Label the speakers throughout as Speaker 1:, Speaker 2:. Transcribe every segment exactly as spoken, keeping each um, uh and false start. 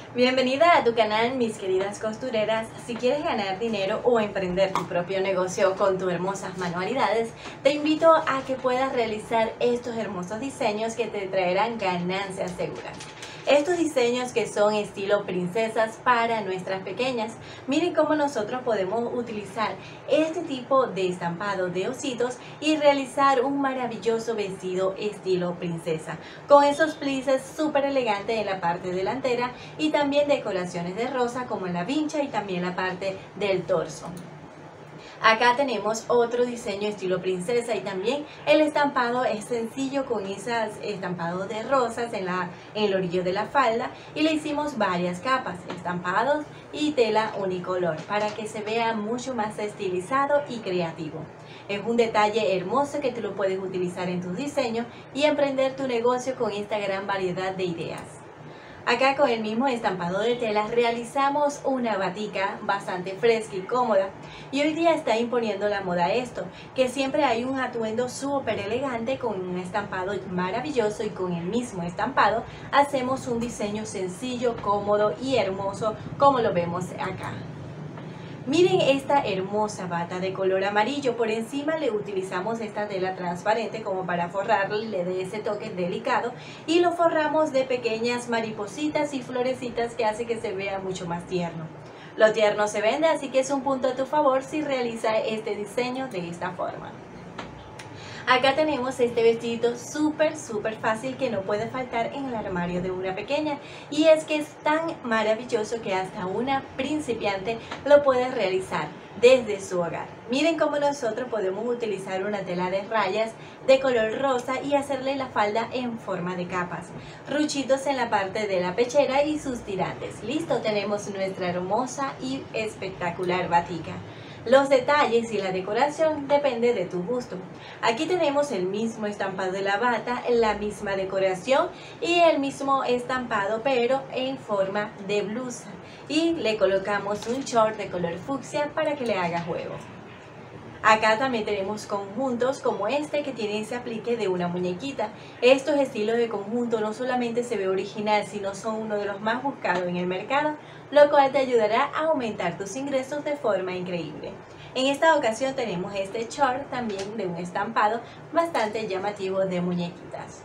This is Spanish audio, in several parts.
Speaker 1: Bienvenida a tu canal, mis queridas costureras. Si quieres ganar dinero o emprender tu propio negocio con tus hermosas manualidades, te invito a que puedas realizar estos hermosos diseños que te traerán ganancias seguras. Estos diseños que son estilo princesas para nuestras pequeñas. Miren cómo nosotros podemos utilizar este tipo de estampado de ositos y realizar un maravilloso vestido estilo princesa, con esos plices súper elegantes en la parte delantera y también decoraciones de rosa como en la vincha y también la parte del torso. Acá tenemos otro diseño estilo princesa y también el estampado es sencillo con esos estampados de rosas en, la, en el orillo de la falda, y le hicimos varias capas, estampados y tela unicolor para que se vea mucho más estilizado y creativo. Es un detalle hermoso que tú lo puedes utilizar en tus diseños y emprender tu negocio con esta gran variedad de ideas. Acá con el mismo estampado de tela realizamos una batica bastante fresca y cómoda, y hoy día está imponiendo la moda esto, que siempre hay un atuendo súper elegante con un estampado maravilloso, y con el mismo estampado hacemos un diseño sencillo, cómodo y hermoso como lo vemos acá. Miren esta hermosa bata de color amarillo. Por encima le utilizamos esta tela transparente como para forrarle, le dé ese toque delicado, y lo forramos de pequeñas maripositas y florecitas que hace que se vea mucho más tierno. Lo tierno se vende, así que es un punto a tu favor si realiza este diseño de esta forma. Acá tenemos este vestido súper súper fácil que no puede faltar en el armario de una pequeña, y es que es tan maravilloso que hasta una principiante lo puede realizar desde su hogar. Miren cómo nosotros podemos utilizar una tela de rayas de color rosa y hacerle la falda en forma de capas, ruchitos en la parte de la pechera y sus tirantes. Listo, tenemos nuestra hermosa y espectacular batica. Los detalles y la decoración depende de tu gusto. Aquí tenemos el mismo estampado de la bata, la misma decoración y el mismo estampado pero en forma de blusa, y le colocamos un short de color fucsia para que le haga juego. Acá también tenemos conjuntos como este que tiene ese aplique de una muñequita. Estos estilos de conjunto no solamente se ve original, sino son uno de los más buscados en el mercado, lo cual te ayudará a aumentar tus ingresos de forma increíble. En esta ocasión tenemos este short también de un estampado bastante llamativo de muñequitas.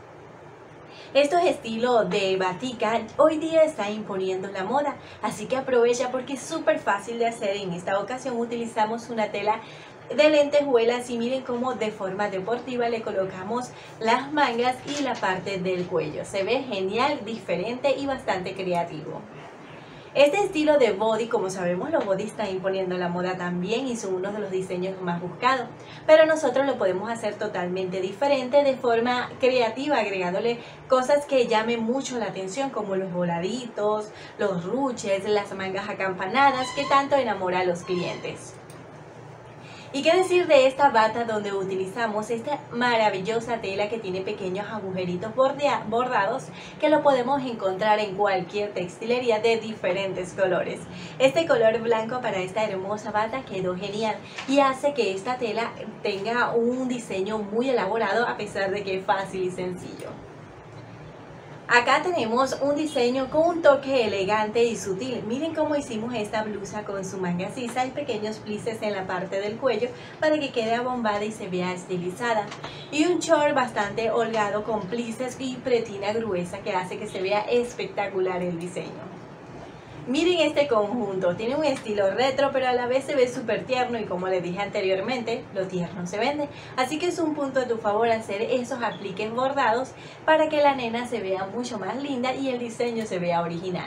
Speaker 1: Estos estilos de batica hoy día están imponiendo la moda, así que aprovecha porque es súper fácil de hacer. En esta ocasión utilizamos una tela de lentejuelas y miren cómo de forma deportiva le colocamos las mangas y la parte del cuello. Se ve genial, diferente y bastante creativo. Este estilo de body, como sabemos, los body están imponiendo la moda también y son uno de los diseños más buscados, pero nosotros lo podemos hacer totalmente diferente, de forma creativa, agregándole cosas que llamen mucho la atención, como los voladitos, los ruches, las mangas acampanadas, que tanto enamora a los clientes. ¿Y qué decir de esta bata donde utilizamos esta maravillosa tela que tiene pequeños agujeritos bordados, que lo podemos encontrar en cualquier textilería de diferentes colores? Este color blanco para esta hermosa bata quedó genial y hace que esta tela tenga un diseño muy elaborado a pesar de que es fácil y sencillo. Acá tenemos un diseño con un toque elegante y sutil. Miren cómo hicimos esta blusa con su manga sisa y pequeños plices en la parte del cuello para que quede abombada y se vea estilizada. Y un short bastante holgado con plices y pretina gruesa que hace que se vea espectacular el diseño. Miren este conjunto, tiene un estilo retro pero a la vez se ve súper tierno, y como les dije anteriormente, lo tierno se vende. Así que es un punto a tu favor hacer esos apliques bordados para que la nena se vea mucho más linda y el diseño se vea original.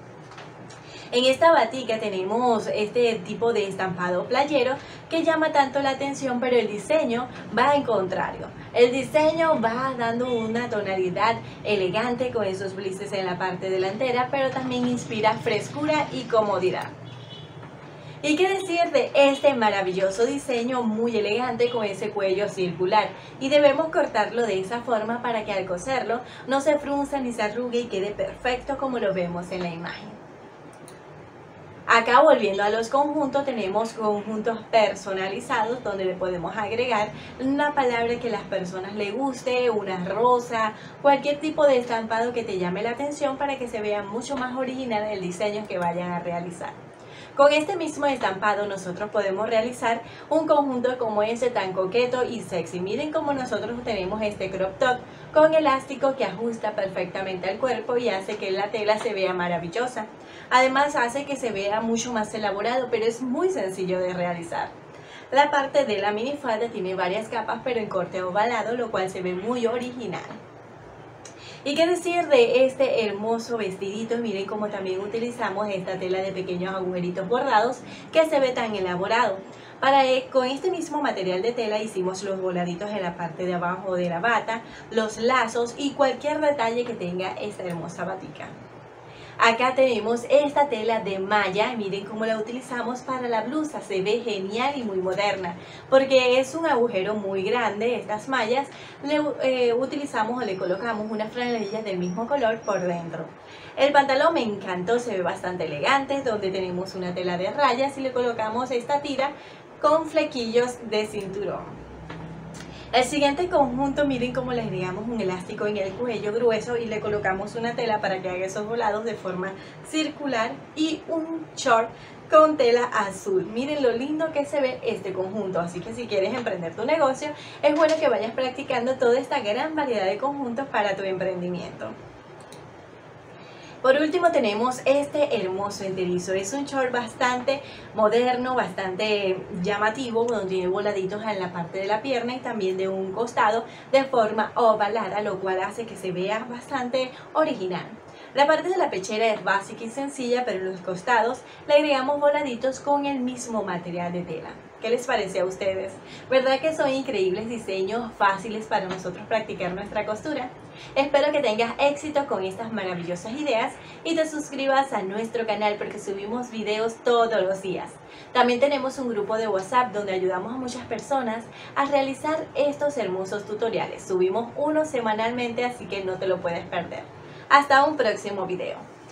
Speaker 1: En esta batica tenemos este tipo de estampado playero que llama tanto la atención, pero el diseño va al contrario. El diseño va dando una tonalidad elegante con esos blises en la parte delantera, pero también inspira frescura y comodidad. ¿Y qué decir de este maravilloso diseño muy elegante con ese cuello circular? Y debemos cortarlo de esa forma para que al coserlo no se frunza ni se arrugue y quede perfecto como lo vemos en la imagen. Acá, volviendo a los conjuntos, tenemos conjuntos personalizados donde le podemos agregar una palabra que a las personas les guste, una rosa, cualquier tipo de estampado que te llame la atención para que se vea mucho más original el diseño que vayan a realizar. Con este mismo estampado nosotros podemos realizar un conjunto como este tan coqueto y sexy. Miren cómo nosotros tenemos este crop top con elástico que ajusta perfectamente al cuerpo y hace que la tela se vea maravillosa. Además hace que se vea mucho más elaborado, pero es muy sencillo de realizar. La parte de la minifalda tiene varias capas pero en corte ovalado, lo cual se ve muy original. ¿Y qué decir de este hermoso vestidito? Miren cómo también utilizamos esta tela de pequeños agujeritos bordados que se ve tan elaborado. Para, con este mismo material de tela hicimos los voladitos en la parte de abajo de la bata, los lazos y cualquier detalle que tenga esta hermosa batica. Acá tenemos esta tela de malla, miren cómo la utilizamos para la blusa, se ve genial y muy moderna, porque es un agujero muy grande. Estas mallas le eh, utilizamos o le colocamos unas franelillas del mismo color por dentro. El pantalón me encantó, se ve bastante elegante, donde tenemos una tela de rayas y le colocamos esta tira con flequillos de cinturón. El siguiente conjunto, miren cómo le agregamos un elástico en el cuello grueso y le colocamos una tela para que haga esos volados de forma circular y un short con tela azul. Miren lo lindo que se ve este conjunto, así que si quieres emprender tu negocio, es bueno que vayas practicando toda esta gran variedad de conjuntos para tu emprendimiento. Por último tenemos este hermoso enterizo, es un short bastante moderno, bastante llamativo, donde tiene voladitos en la parte de la pierna y también de un costado de forma ovalada, lo cual hace que se vea bastante original. La parte de la pechera es básica y sencilla, pero en los costados le agregamos voladitos con el mismo material de tela. ¿Qué les parece a ustedes? ¿Verdad que son increíbles diseños fáciles para nosotros practicar nuestra costura? Espero que tengas éxito con estas maravillosas ideas y te suscribas a nuestro canal porque subimos videos todos los días. También tenemos un grupo de WhatsApp donde ayudamos a muchas personas a realizar estos hermosos tutoriales. Subimos uno semanalmente, así que no te lo puedes perder. Hasta un próximo video.